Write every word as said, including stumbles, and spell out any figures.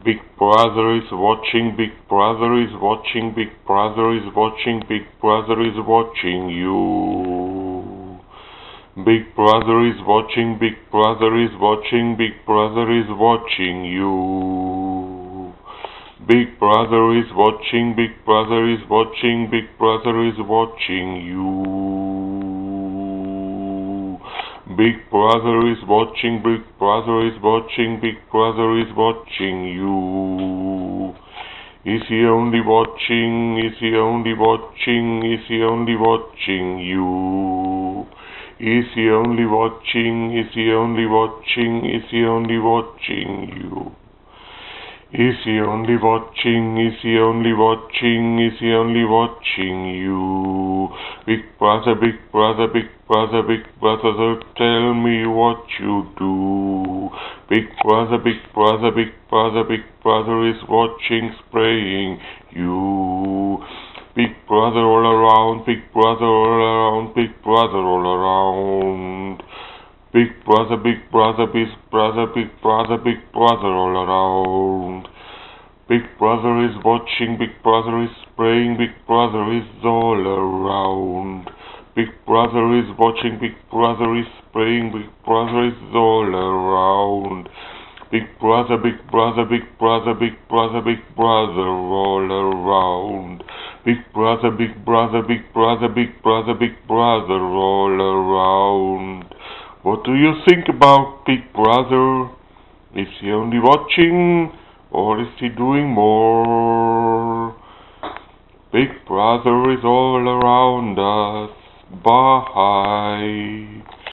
Big Brother is watching, Big Brother is watching, Big Brother is watching, Big Brother is watching you. Big Brother is watching, Big Brother is watching, Big Brother is watching you. Big Brother is watching, Big Brother is watching, Big Brother is watching you. Big Brother is watching, Big Brother is watching, Big Brother is watching you. Is he only watching, is he only watching, is he only watching you? Is he only watching, is he only watching, is he only watching you? Is he only watching, is he only watching, is he only watching you? Big Brother, Big Brother, Big Brother, Big Brother, tell me what you do. Big Brother, Big Brother, Big Brother, Big Brother is watching, spraying you. Big Brother all around, Big Brother all around, Big Brother all around. Big Brother, Big Brother, Big Brother, Big Brother, Big Brother all around. Big Brother is watching, Big Brother is spraying, Big Brother is all around. Big Brother is watching, Big Brother is spraying, Big Brother is all around. Big Brother, Big Brother, Big Brother, Big Brother, Big Brother all around. Big Brother, Big Brother, Big Brother, Big Brother, Big Brother all around. What do you think about Big Brother? Is he only watching, or is he doing more? Big Brother is all around us. Bye.